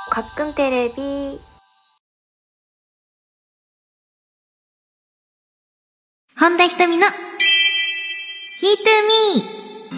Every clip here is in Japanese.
가끔 테레비本田瞳の He to Me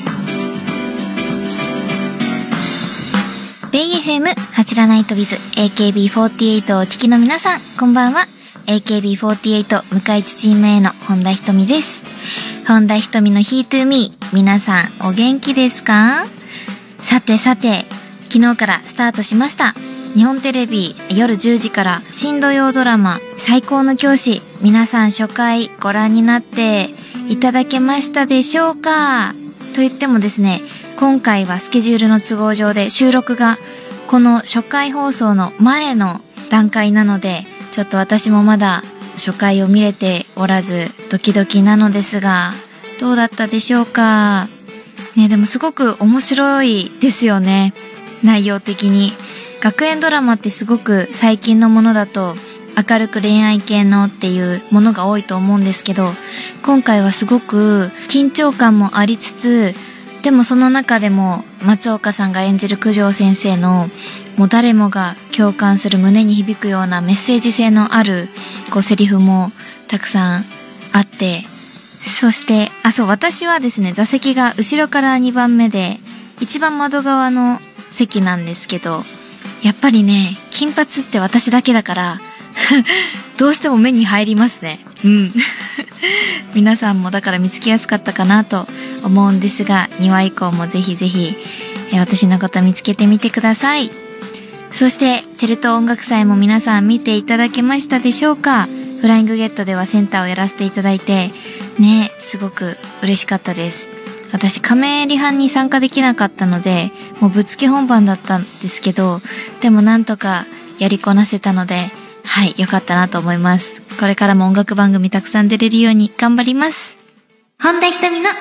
ベイ FM 走らないとビズ AKB48 をお聞きの皆さんこんばんは。 AKB48 向井地チーム A の本田瞳です。本田瞳の He to Me 皆さんお元気ですか？さて昨日からスタートしました日本テレビ夜10時から新土曜ドラマ最高の教師、皆さん初回ご覧になっていただけましたでしょうか？と言ってもですね、今回はスケジュールの都合上で収録がこの初回放送の前の段階なので、ちょっと私もまだ初回を見れておらずドキドキなのですが、どうだったでしょうかね。でもすごく面白いですよね、内容的に。学園ドラマってすごく最近のものだと明るく恋愛系のっていうものが多いと思うんですけど、今回はすごく緊張感もありつつ、でもその中でも松岡さんが演じる九条先生のもう誰もが共感する胸に響くようなメッセージ性のあるセリフもたくさんあって、そして私はですね、座席が後ろから2番目で一番窓側の席なんですけど、やっぱりね、金髪って私だけだからどうしても目に入りますね。皆さんもだから見つけやすかったかなと思うんですが、2話以降もぜひぜひ私のこと見つけてみてください。そしてテレ東音楽祭も皆さん見ていただけましたでしょうか？フライングゲットではセンターをやらせていただいてね、すごく嬉しかったです。私亀リハンに参加できなかったのでもうぶっつけ本番だったんですけど、でもなんとかやりこなせたので、はい良かったなと思います。これからも音楽番組たくさん出れるように頑張ります。本田瞳の He to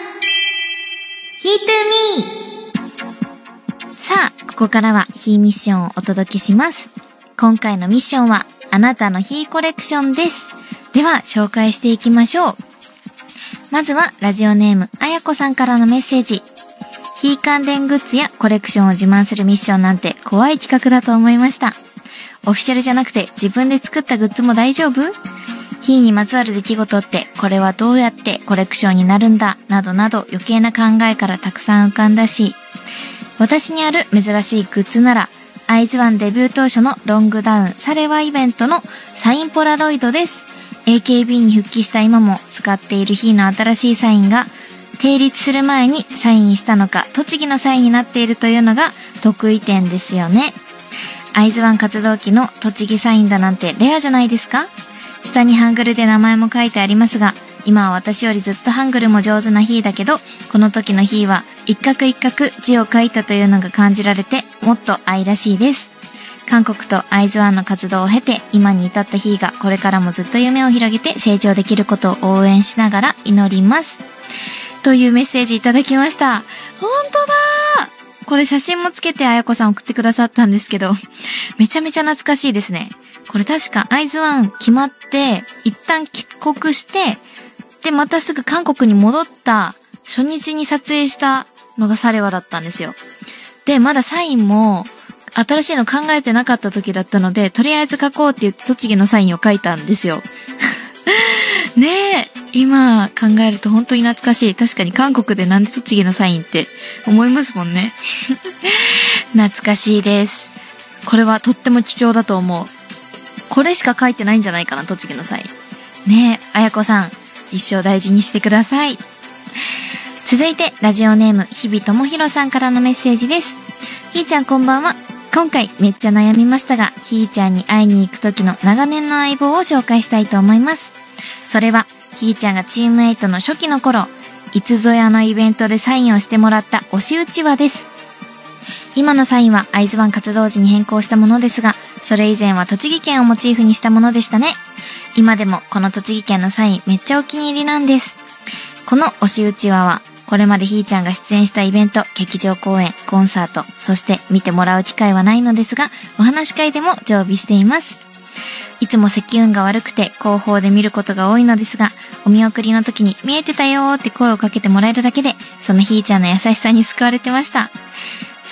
Me。 さあここからは He ミッションをお届けします。今回のミッションはあなたの He コレクションです。では紹介していきましょう。まずはラジオネームあやこさんからのメッセージ。He関連グッズやコレクションを自慢するミッションなんて怖い企画だと思いました。オフィシャルじゃなくて自分で作ったグッズも大丈夫？ He にまつわる出来事ってこれはどうやってコレクションになるんだなどなど余計な考えからたくさん浮かんだし、私にある珍しいグッズならアイズワンデビュー当初のロングダウンサレワイベントのサインポラロイドです。AKB に復帰した今も使っているHeの新しいサインが定立する前にサインしたのか栃木のサインになっているというのが得意点ですよね。アイズワン活動期の栃木サインだなんてレアじゃないですか？下にハングルで名前も書いてありますが、今は私よりずっとハングルも上手なHeだけど、この時のHeは一画一画字を書いたというのが感じられてもっと愛らしいです。韓国とアイズワンの活動を経て今に至ったHeがこれからもずっと夢を広げて成長できることを応援しながら祈りますというメッセージいただきました。本当だ、これ写真もつけてあやこさん送ってくださったんですけど、めちゃめちゃ懐かしいですね。これ確かアイズワン決まって一旦帰国してでまたすぐ韓国に戻った初日に撮影したのがサレワだったんですよ。でまだサインも新しいの考えてなかった時だったので、とりあえず書こうって言って栃木のサインを書いたんですよねえ、今考えると本当に懐かしい。確かに韓国でなんで栃木のサインって思いますもんね懐かしいです。これはとっても貴重だと思う。これしか書いてないんじゃないかな、栃木のサインねえ。あやこさん一生大事にしてください。続いてラジオネーム日々智弘さんからのメッセージです。ひーちゃんこんばんは。今回めっちゃ悩みましたが、ひーちゃんに会いに行く時の長年の相棒を紹介したいと思います。それはひーちゃんがチーム8の初期の頃、いつぞやのイベントでサインをしてもらった推しうちわです。今のサインはアイズワン活動時に変更したものですが、それ以前は栃木県をモチーフにしたものでしたね。今でもこの栃木県のサインめっちゃお気に入りなんです。この推しうちわはこれまでひーちゃんが出演したイベント、劇場公演、コンサート、そして見てもらう機会はないのですが、お話し会でも常備しています。いつも積運が悪くて後方で見ることが多いのですが、お見送りの時に見えてたよーって声をかけてもらえるだけで、そのひーちゃんの優しさに救われてました。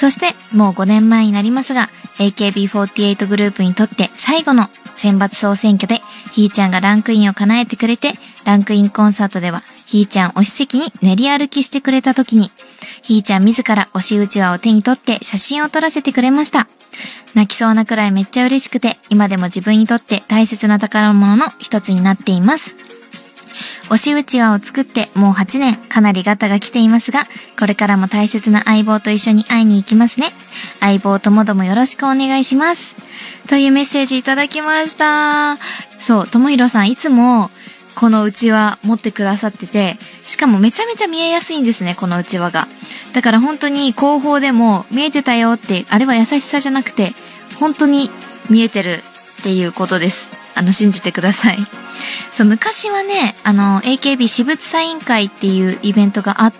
そしてもう5年前になりますが、AKB48 グループにとって最後の選抜総選挙でひーちゃんがランクインを叶えてくれて、ランクインコンサートではひーちゃん推し席に練り歩きしてくれた時に、ひーちゃん自ら推しうちわを手に取って写真を撮らせてくれました。泣きそうなくらいめっちゃ嬉しくて、今でも自分にとって大切な宝物の一つになっています。推しうちわを作ってもう8年、かなりガタが来ていますが、これからも大切な相棒と一緒に会いに行きますね。相棒ともどもよろしくお願いします。というメッセージいただきました。そう、ともひろさんいつもこのうちわ持ってくださってて、しかもめちゃめちゃ見えやすいんですね、このうちわが。だから本当に後方でも見えてたよって、あれは優しさじゃなくて、本当に見えてるっていうことです。信じてください。そう、昔はね、AKB 私物サイン会っていうイベントがあって、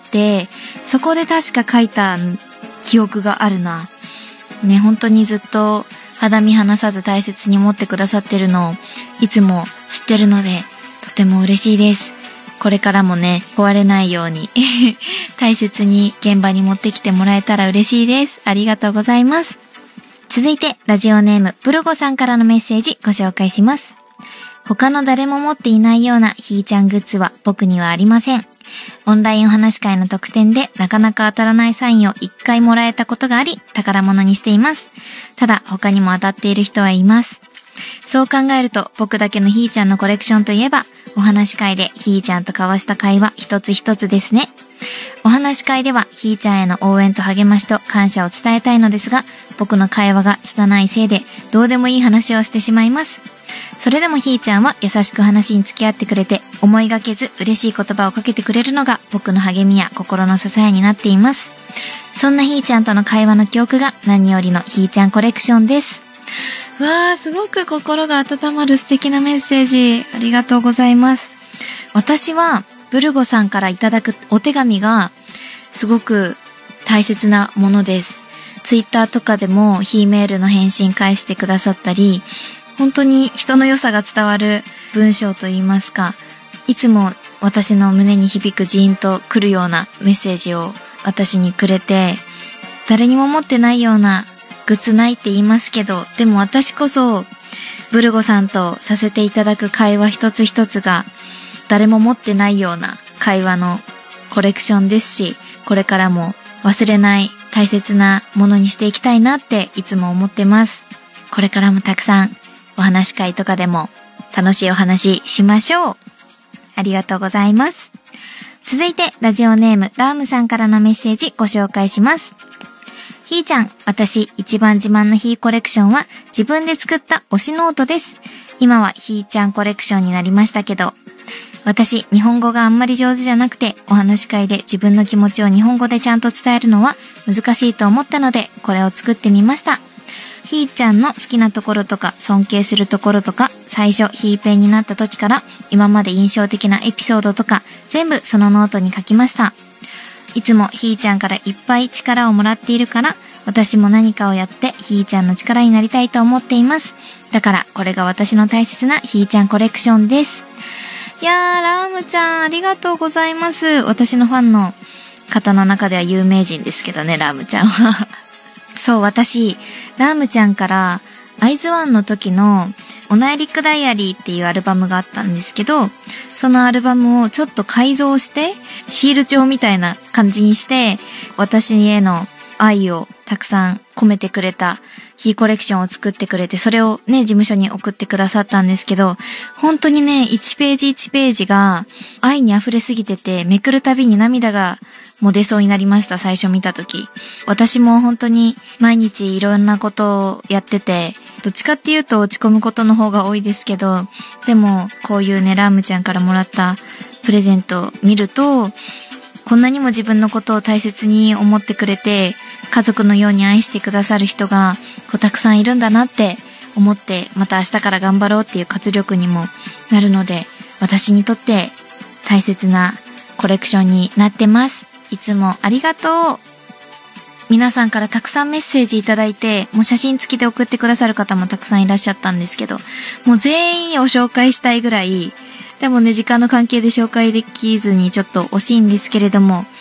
そこで確か書いた記憶があるな。ね、本当にずっと肌身離さず大切に持ってくださってるのをいつも知ってるので、とても嬉しいです。これからもね、壊れないように大切に現場に持ってきてもらえたら嬉しいです。ありがとうございます。続いて、ラジオネーム、ブルゴさんからのメッセージご紹介します。他の誰も持っていないようなひーちゃんグッズは僕にはありません。オンラインお話会の特典でなかなか当たらないサインを1回もらえたことがあり、宝物にしています。ただ、他にも当たっている人はいます。そう考えると、僕だけのひーちゃんのコレクションといえば、お話会でひーちゃんと交わした会話一つ一つですね。お話会ではひーちゃんへの応援と励ましと感謝を伝えたいのですが、僕の会話が拙いせいでどうでもいい話をしてしまいます。それでもひーちゃんは優しく話に付き合ってくれて、思いがけず嬉しい言葉をかけてくれるのが僕の励みや心の支えになっています。そんなひーちゃんとの会話の記憶が何よりのひーちゃんコレクションです。わー、すごく心が温まる素敵なメッセージ、ありがとうございます。私はブルゴさんからいただくお手紙がすごく大切なものです。ツイッターとかでもヒーメールの返信返してくださったり、本当に人の良さが伝わる文章といいますか、いつも私の胸に響くジーンと来るようなメッセージを私にくれて、誰にも持ってないようなグッズないって言いますけど、でも私こそブルゴさんとさせていただく会話一つ一つが誰も持ってないような会話のコレクションですし、これからも忘れない大切なものにしていきたいなっていつも思ってます。これからもたくさんお話し会とかでも楽しいお話しましょう。ありがとうございます。続いてラジオネームラームさんからのメッセージご紹介します。ひーちゃん、私一番自慢のひーコレクションは自分で作った推しノートです。今はひーちゃんコレクションになりましたけど、私日本語があんまり上手じゃなくて、お話し会で自分の気持ちを日本語でちゃんと伝えるのは難しいと思ったので、これを作ってみました。ひーちゃんの好きなところとか尊敬するところとか、最初ひーペンになった時から今まで印象的なエピソードとか全部そのノートに書きました。いつもひーちゃんからいっぱい力をもらっているから、私も何かをやってひーちゃんの力になりたいと思っています。だからこれが私の大切なひーちゃんコレクションです。いやー、ラームちゃんありがとうございます。私のファンの方の中では有名人ですけどね、ラームちゃんはそう、私ラームちゃんからアイズワンの時のオナイリックダイアリーっていうアルバムがあったんですけど、そのアルバムをちょっと改造してシール帳みたいな感じにして、私への愛をたくさん込めてくれたヒーコレクションを作ってくれて、それをね、事務所に送ってくださったんですけど、本当にね、1ページ1ページが愛に溢れすぎてて、めくるたびに涙がもう出そうになりました。最初見た時。私も本当に毎日いろんなことをやってて、どっちかっていうと落ち込むことの方が多いですけど、でもこういうね、ラームちゃんからもらったプレゼントを見ると、こんなにも自分のことを大切に思ってくれて、家族のように愛してくださる人がたくさんいるんだなって思って、また明日から頑張ろうっていう活力にもなるので、私にとって大切なコレクションになってます。いつもありがとう。皆さんからたくさんメッセージいただいて、もう写真付きで送ってくださる方もたくさんいらっしゃったんですけど、もう全員を紹介したいぐらい、でもね、時間の関係で紹介できずにちょっと惜しいんですけれども、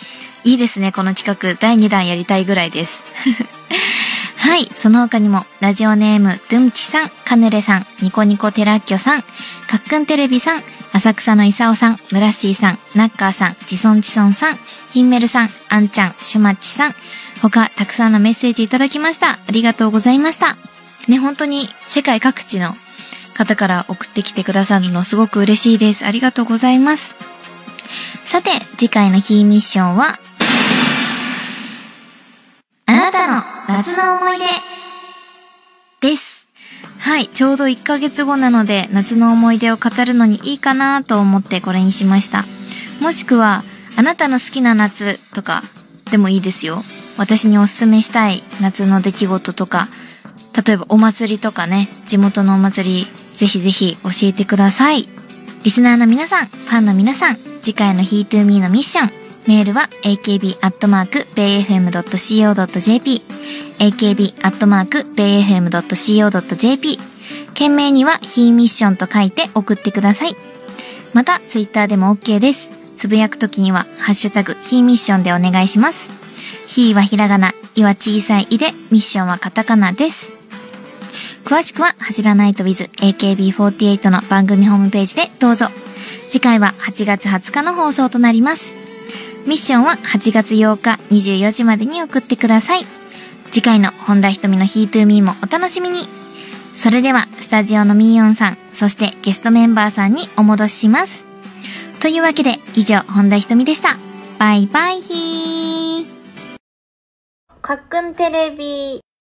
いいですね、この企画。第2弾やりたいぐらいです。はい、その他にも、ラジオネーム、ドゥンチさん、カヌレさん、ニコニコテラッキョさん、かっくんテレビさん、浅草のいさおさん、ムラッシーさん、ナッカーさん、チソンチソンさん、ヒンメルさん、あんちゃん、シュマッチさん、他、たくさんのメッセージいただきました。ありがとうございました。ね、本当に世界各地の方から送ってきてくださるのすごく嬉しいです。ありがとうございます。さて、次回のヒーミッションは、あなたの夏の思い出です。はい、ちょうど1ヶ月後なので夏の思い出を語るのにいいかなと思ってこれにしました。もしくは、あなたの好きな夏とかでもいいですよ。私におすすめしたい夏の出来事とか、例えばお祭りとかね、地元のお祭り、ぜひぜひ教えてください。リスナーの皆さん、ファンの皆さん、次回の He to Me のミッション、メールは akb@bayfm.co.jp akb@bayfm.co.jp 件名には He ミッションと書いて送ってください。また、ツイッターでも OK です。つぶやくときには、ハッシュタグ He ミッションでお願いします。He はひらがな、いは小さいいで、ミッションはカタカナです。詳しくは、走らないと with AKB48 の番組ホームページでどうぞ。次回は8月20日の放送となります。ミッションは8月8日24時までに送ってください。次回の本田瞳の He to Me もお楽しみに。それではスタジオのミーヨンさん、そしてゲストメンバーさんにお戻しします。というわけで以上本田瞳でした。バイバイヒー。かっくんテレビ。